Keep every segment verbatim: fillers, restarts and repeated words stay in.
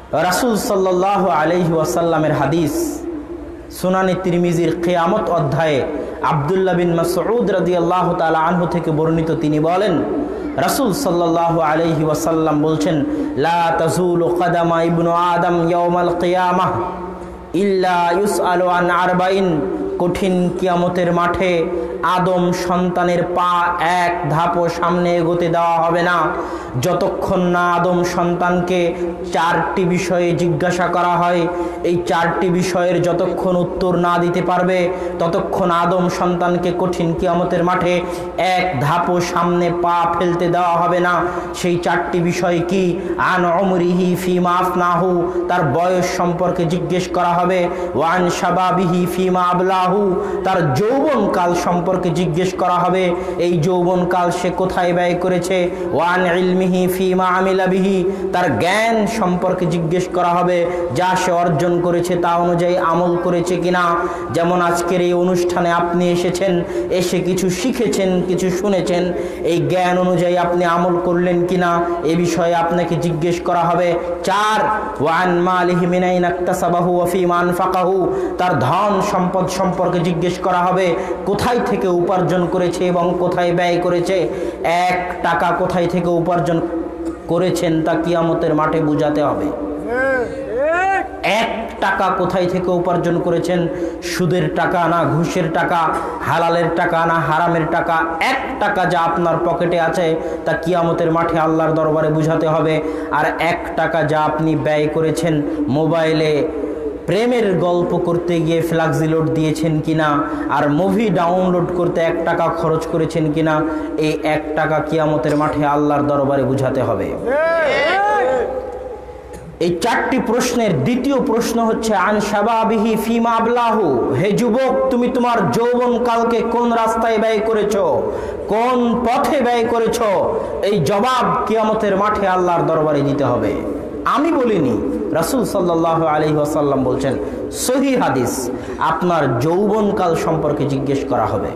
রাসূল সাল্লাল্লাহু আলাইহি ওয়াসাল্লামের হাদিস, সুনানে তিরমিজির কিয়ামত অধ্যায়ে আব্দুল্লাহ বিন মাসউদ রাদিয়াল্লাহু তাআলা আনহু থেকে বর্ণিত, তিনি বলেন রাসূল সাল্লাল্লাহু আলাইহি ওয়াসাল্লাম বলছেন, লা তাজুলু কদামা ইবনু আদম ইয়াউমাল কিয়ামাহ ইল্লা ইউসআলু আন আরবাইন। কঠিন কিয়ামতের মাঠে আদম সন্তানের পা এক ধাপও সামনে এগোতে দেওয়া হবে না যতক্ষণ না আদম সন্তানকে চারটি বিষয়ে জিজ্ঞাসা করা হয়। এই চারটি বিষয়ের যতক্ষণ উত্তর না দিতে পারবে ততক্ষণ আদম সন্তানকে কঠিন কিয়ামতের মাঠে এক ধাপও সামনে পা ফেলতে দেওয়া হবে না। সেই চারটি বিষয় কি? আন উমরিহি ফিমা আফনাহু, তার বয়স সম্পর্কে জিজ্ঞেস করা হবে। ওয়ান শাবাবিহি ফিমা আবলাহু, তার যৌবনকাল সম্পর্কে জিজ্ঞেস করা হবে, এই যৌবনকাল সে কোথায় ব্যয় করেছে। ওয়ান ইলমিহি ফিমা আমিলা বিহি, তার জ্ঞান সম্পর্কে জিজ্ঞেস করা হবে, যা সে অর্জন করেছে তা অনুযায়ী আমল করেছে কিনা। যেমন আজকের এই অনুষ্ঠানে আপনি এসেছেন, এসে কিছু শিখেছেন, কিছু শুনেছেন, এই জ্ঞান অনুযায়ী আপনি আমল করলেন কিনা এ বিষয়ে আপনাকে জিজ্ঞেস করা হবে। চার, ওয়ান মালিহি মিন আইনা ইকতাসাবাহু ওয়া ফিমা আনফাকাহু, তার ধন সম্পদ সম্পর্কে জিজ্ঞেস করা হবে, কোথায় থেকে উপার্জন করেছে এবং কোথায় ব্যয় করেছে। এক টাকা কোথায় থেকে উপার্জন করেছেন তা কিয়ামতের মাঠে বুঝাতে হবে। এক টাকা কোথায় থেকে উপার্জন করেছেন, সুদের টাকা না ঘুষের টাকা, হালালের টাকা না হারামের টাকা, এক টাকা যা আপনার পকেটে আছে তা কিয়ামতের মাঠে আল্লাহর দরবারে বুঝাতে হবে। আর এক টাকা যা আপনি ব্যয় করেছেন, মোবাইলে প্রেমের গল্প করতে গিয়ে ফ্ল্যাক্সি লোড দিয়েছেন কিনা, আর মুভি ডাউনলোড করতে এক টাকা খরচ করেছেন কিনা, এই এক টাকা কিয়ামতের মাঠে আল্লাহর দরবারে বুঝাতে হবে। এই চারটি প্রশ্নের দ্বিতীয় প্রশ্ন হচ্ছে আন শাবাবিহি ফিমা আবলাহু, হে যুবক, তুমি তোমার যৌবনকালকে কোন রাস্তায় ব্যয় করেছো, কোন পথে ব্যয় করেছো, এই জবাব কিয়ামতের মাঠে আল্লাহর দরবারে দিতে হবে। আমি বলিনি, রাসূল সাল্লাল্লাহু আলাইহি ওয়াসাল্লাম বলছেন, সহিহ হাদিস, আপনার যৌবনকাল সম্পর্কে জিজ্ঞেস করা হবে।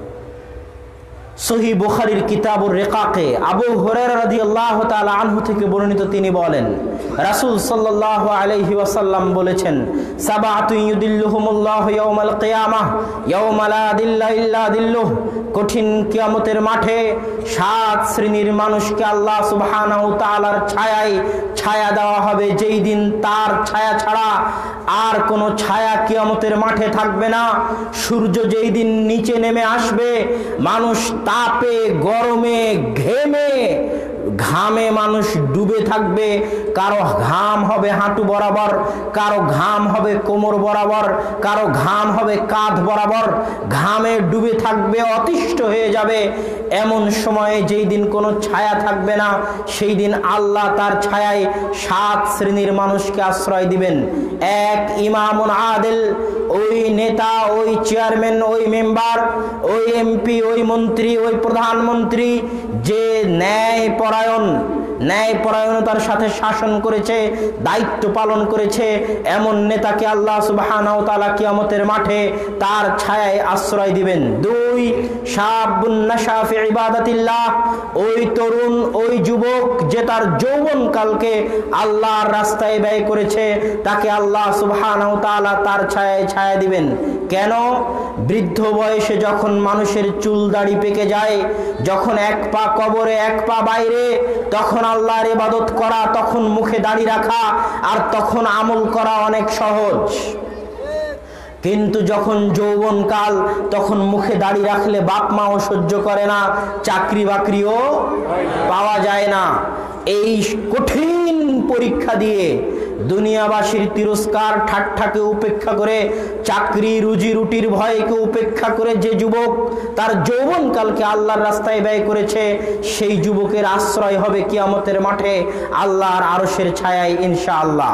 সহিহ বুখারীর কিতাবুর রিকাকে আবু হুরায়রা রাদিয়াল্লাহু তাআলা আনহু থেকে বর্ণিত, তিনি বলেন রাসূল সাল্লাল্লাহু আলাইহি ওয়াসাল্লাম বলেছেন, সাবাতুন ইউদিল্লুহুমুল্লাহু ইয়াওমাল কিয়ামাহ ইয়াওমা লা দিল্লা ইল্লা দিল্লুহ, কঠিন কিয়ামতের মাঠে সাত শ্রেণীর মানুষকে আল্লাহ সুবহানাহু তাআলার ছায়ায় ছায়া দেওয়া হবে, যেই দিন তার ছায়া ছাড়া আর কোনো ছায়া কিয়ামতের মাঠে থাকবে না। সূর্য যেই দিন নিচে নেমে আসবে, মানুষ তাপে গরমে ঘেমে ঘামে মানুষ ডুবে থাকবে, কারো ঘাম হবে হাঁটু বরাবর, কারো ঘাম হবে কোমর বরাবর, কারো ঘাম হবে কাঁধ বরাবর, ঘামে ডুবে থাকবে, অতিষ্ঠ হয়ে যাবে। এমন সময়ে যেই দিন কোনো ছায়া থাকবে না, সেই দিন আল্লাহ তার ছায়ায় সাত শ্রেণীর মানুষকে আশ্রয় দিবেন। এক, ইমামুন আদিল, ওই নেতা, ওই চেয়ারম্যান, ওই মেম্বার, ওই এমপি, ওই মন্ত্রী, ওই প্রধানমন্ত্রী যে ন্যায় পরায়ণ, ন্যায় পরায়ণতার সাথে শাসন করেছে, দায়িত্ব পালন করেছে, এমন নেতাকে আল্লাহ সুবহানাহু ওয়া তাআলা কিয়ামতের মাঠে তার ছায়ায় আশ্রয় দিবেন। দুই, শাবুন নাশা ফি ইবাদাতিল্লাহ, ওই তরুণ, ওই যুবক যে তার যৌবনকালকে আল্লাহর রাস্তায় ব্যয় করেছে, তাকে আল্লাহ সুবহানাহু ওয়া তাআলা তার ছায়ায় ছায়া দিবেন। কেন? বৃদ্ধ বয়সে যখন মানুষের চুল দাড়ি পেকে যায়, যখন এক পা কবরে এক পা বাইরে, তখন আল্লাহর ইবাদত করা, তখন মুখে দাড়ি রাখা আর তখন আমল করা অনেক সহজ। কিন্তু যখন যৌবনকাল, তখন মুখে দাড়ি রাখলে বাপ মাও সহ্য করে না, চাকরি বাকরিও পাওয়া যায় না। এই কঠিন পরীক্ষা দিয়ে দুনিয়াবাসীর তিরস্কার ঠাট্টাকে উপেক্ষা করে, চাকরি রুজি রুটির ভয়কে উপেক্ষা করে যে যুবক তার যৌবনকালকে আল্লাহর রাস্তায় ব্যয় করেছে, সেই যুবকের আশ্রয় হবে কিয়ামতের মাঠে আল্লাহর আরশের ছায়ায় ইনশাআল্লাহ।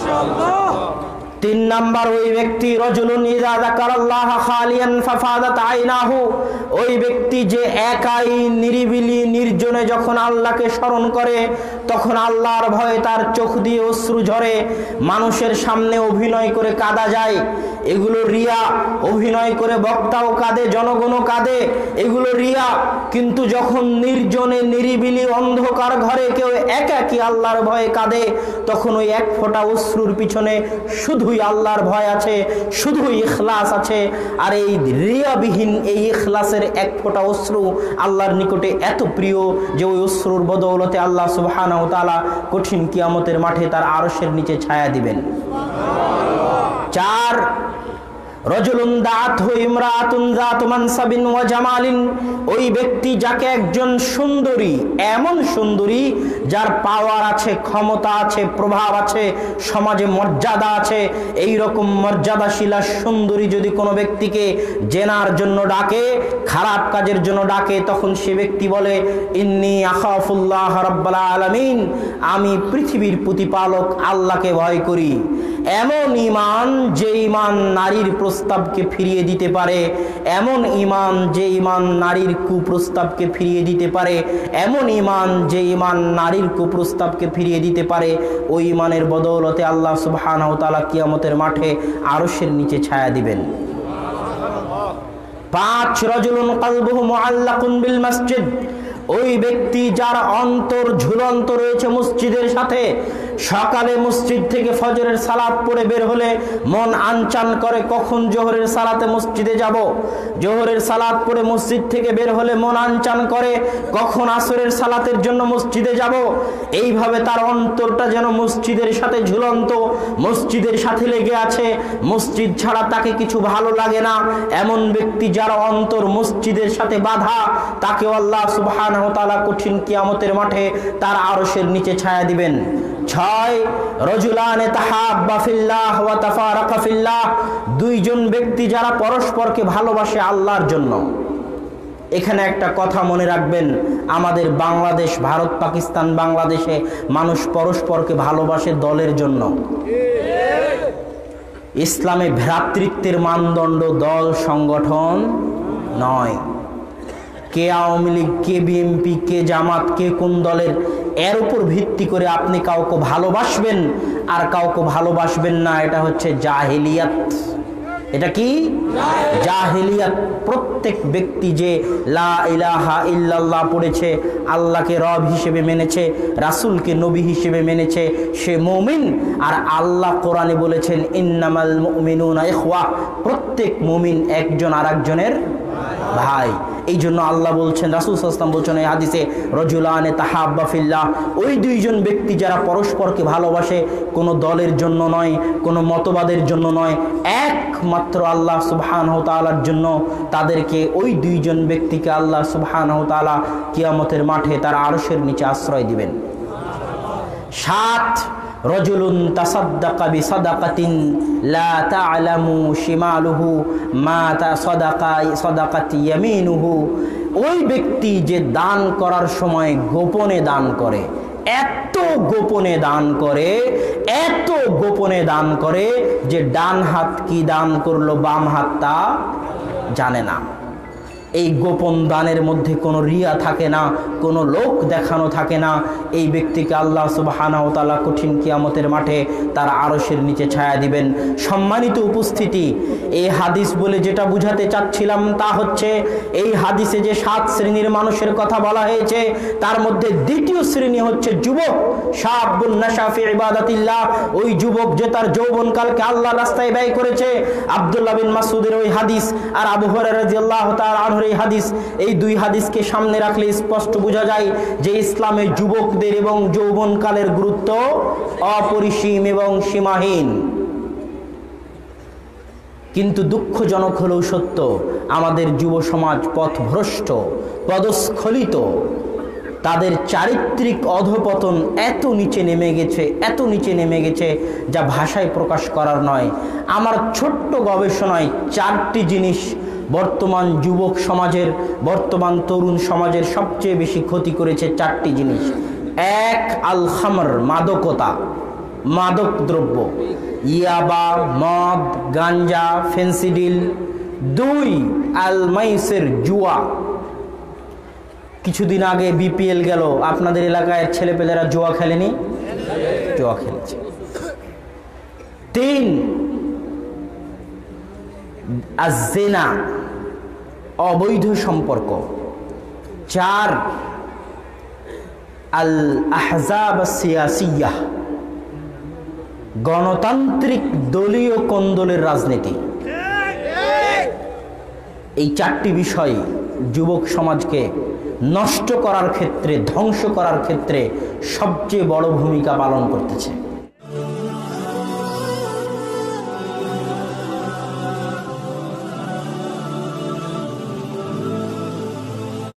তিন নাম্বার, ওই ব্যক্তি রজুলুন ইযা যাকারাল্লাহ খালিয়ান ফাফাদাত আইনাহু, ওই ব্যক্তি যে একাই নিরিবিলি নির্জনে যখন আল্লাহকে স্মরণ করে, তখন আল্লাহর ভয়ে তার চোখ দিয়ে অশ্রু ঝরে, মানুষের সামনে অভিনয় করে কাঁদা যায়। এগুলো রিয়া। অভিনয় করে বক্তাও কাঁদে, জনগণও কাঁদে, এগুলো রিয়া। কিন্তু যখন নির্জনে নিরিবিলি অন্ধকার ঘরে কেউ একাকী আল্লাহর ভয়ে কাঁদে, তখন ওই এক ফোঁটা অশ্রুর পিছনে শুধুই আল্লাহর ভয় আছে, শুধুই ইখলাস আছে। আর এই রিয়াবিহীন এই ইখলাসের এক ফোঁটা অশ্রু আল্লাহর নিকটে এত প্রিয় যে ওই অশ্রুর বদৌলতে আল্লাহ সুবহানাহু ওয়া তাআলা কঠিন কিয়ামতের মাঠে তার আরশের নিচে ছায়া দিবেন। চার, রজুলুন দাআতহু ইমরাআতুন যাতু মানসাবিন ওয়া জামালিন, ওই ব্যক্তি যাকে একজন সুন্দরী, এমন সুন্দরী যার পাওয়ার আছে, ক্ষমতা আছে, প্রভাব আছে, সমাজে মর্যাদা আছে, এই রকম মর্যাদাশীলা সুন্দরী যদি কোনো ব্যক্তিকে জেনার জন্য ডাকে, খারাপ কাজের জন্য ডাকে, তখন সে ব্যক্তি বলে ইন্নী আখাফুল্লাহ রাব্বাল আলামিন, আমি পৃথিবীর প্রতিপালক আল্লাহকে ভয় করি। এমন ঈমান যে ঈমান নারীর প্রস্তাবকে ফিরিয়ে দিতে পারে, এমন ঈমান যে ঈমান নারীর কুপ্রস্তাবকে ফিরিয়ে দিতে পারে, এমন ঈমান যে ঈমান নারীর কুপ্রস্তাবকে ফিরিয়ে দিতে পারে, ওই ঈমানের বদৌলতে আল্লাহ সুবহানাহু ওয়া তাআলা কিয়ামতের মাঠে আরশের নিচে ছায়া দিবেন। পাঁচ, রাজুলুন কলবুহু মুআল্লাকুন বিল মসজিদ, ওই ব্যক্তি যার অন্তর ঝুলন্ত রয়েছে মসজিদের সাথে, সকালে মসজিদ থেকে ফজরের সালাত পড়ে বের হলে মন আনচান করে কখন জোহরের সালাতে মসজিদে যাব, জোহরের সালাত পড়ে মসজিদ থেকে বের হলে মন আনচান করে কখন আসরের সালাতের জন্য মসজিদে যাব। এইভাবে তার অন্তরটা যেন মসজিদের সাথে ঝুলন্ত, মসজিদের সাথে লেগে আছে, মসজিদ ছাড়া তাকে কিছু ভালো লাগে না। এমন ব্যক্তি যার অন্তর মসজিদের সাথে বাঁধা, তাকে আল্লাহ সুবহানাহু ওয়া তাআলা কঠিন কিয়ামতের মাঠে তার আরশের নিচে ছায়া দিবেন। ছয়, রজুলানে তাহাব্বা ফিল্লাহ ওয়া তাফারাকা ফিল্লাহ, দুইজন ব্যক্তি যারা পরস্পরকে ভালোবাসে আল্লাহর জন্য। এখানে একটা কথা মনে রাখবেন, আমাদের বাংলাদেশ, ভারত, পাকিস্তান, বাংলাদেশে মানুষ পরস্পরকে ভালোবাসে দলের জন্য। ইসলামে ভ্রাতৃত্বের মানদণ্ড দল সংগঠন নয়। কে আওয়ামী লীগ, কে বিএনপি, কে জামাত, কে কোন দলের, এর উপর ভিত্তি করে আপনি কাউকে ভালোবাসবেন আর কাউকে ভালোবাসবেন না, এটা হচ্ছে জাহেলিয়াত। এটা কি জাহেলিয়াত। প্রত্যেক ব্যক্তি যে লা ইলাহা ইল্লাল্লাহ পড়েছে, আল্লাহকে রব হিসেবে মেনেছে, রাসূলকে নবী হিসেবে মেনেছে, সে মুমিন। আর আল্লাহ কোরআনে বলেছেন ইন্নামাল মুমিনুনা ইখওয়া, প্রত্যেক মুমিন একজন আরেকজনের ভাই। এই জন্য আল্লাহ বলছেন, রাসূল সাল্লাল্লাহু আলাইহি ওয়াসাল্লাম বলছেন এই হাদিসে, রজুলানে তাহাব্বা ফিল্লাহ, ওই দুইজন ব্যক্তি যারা পরস্পরকে ভালোবাসে, কোনো দলের জন্য নয়, কোনো মতবাদের জন্য নয়, একমাত্র আল্লাহ সুবহানাহু ওয়া তাআলার জন্য, তাদেরকে ওই দুইজন ব্যক্তিকে আল্লাহ সুবহানাহু ওয়া তাআলা কিয়ামতের মাঠে তার আরশের নিচে আশ্রয় দিবেন। সাত, রজুলুন তাসাদ্দাকা বিসাদাকাতিন লা তা'লামু শিমালুহু মা তাসাদাকা সাদাকাতি ইয়ামিনুহু, ওই ব্যক্তি যে দান করার সময় গোপনে দান করে, এত গোপনে দান করে, এত গোপনে দান করে যে ডান হাত কি দান করলো বাম হাত তা জানে না। এই গোপন দানের মধ্যে কোনো রিয়া থাকে না, কোনো লোক দেখানো থাকে না। এই ব্যক্তিকে আল্লাহ সুবহানাহু ওয়া তাআলা কঠিন কিয়ামতের মাঠে তার আরশের নিচে ছায়া দিবেন। সম্মানিত উপস্থিতি, এই হাদিস বলে যেটা বুঝাতে চাচ্ছিলাম তা হচ্ছে, এই হাদিসে যে সাত শ্রেণীর মানুষের কথা বলা হয়েছে, তার মধ্যে দ্বিতীয় শ্রেণী হচ্ছে যুবক। শাবুন নাশা ফি ইবাদাতিল্লাহ, ওই যুবক যে তার যৌবনকালকে আল্লাহর রাস্তায় ব্যয় করেছে। আব্দুল্লাহ বিন মাসউদের ওই হাদিস আর আবু হুরায়রা রাদিয়াল্লাহু তাআলা আনহুর এই হাদিস, এই দুই হাদিসকে সামনে রাখলে স্পষ্ট বোঝা যায় যে ইসলামে যুবকদের এবং যৌবনকালের গুরুত্ব অপরিসীম এবং সীমাহীন। কিন্তু দুঃখজনক হলেও সত্য, আমাদের যুব সমাজ পথভ্রষ্ট, পদস্খলিত, তাদের চারিত্রিক অধপতন এত নিচে নেমে গেছে, এত নিচে নেমে গেছে যা ভাষায় প্রকাশ করার নয়। আমার ছোট্ট গবেষণায় চারটি জিনিস বর্তমান যুবক সমাজের, বর্তমান তরুণ সমাজের সবচেয়ে বেশি ক্ষতি করেছে। চারটি জিনিস: এক, আল খামর, মাদকতা, মাদক দ্রব্য, ইয়াবা, মদ, গাঞ্জা, ফেন্সিডিল। দুই, আল মাইসির, জুয়া। কিছুদিন আগে বিপিএল গেল, আপনাদের এলাকায় ছেলেপেলেরা জুয়া খেলেনি? জুয়া খেলেছে। তিন, আজ-জিনা অবৈধ সম্পর্ক, চার আল আহজাব সিয়াসিয়াহ গণতান্ত্রিক দলীয় কোন্দলের রাজনীতি। এই চারটি বিষয় যুবক সমাজকে নষ্ট করার ক্ষেত্রে, ধ্বংস করার ক্ষেত্রে সবচেয়ে বড় ভূমিকা পালন করতেছে।